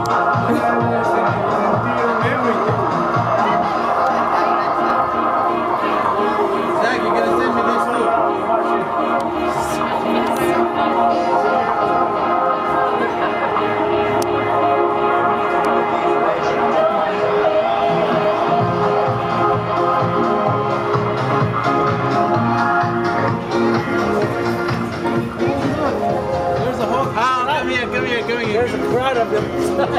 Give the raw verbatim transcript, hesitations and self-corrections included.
you're gonna send me this too. There's a whole. Ah, come here, come here, come here. There's a crowd of them.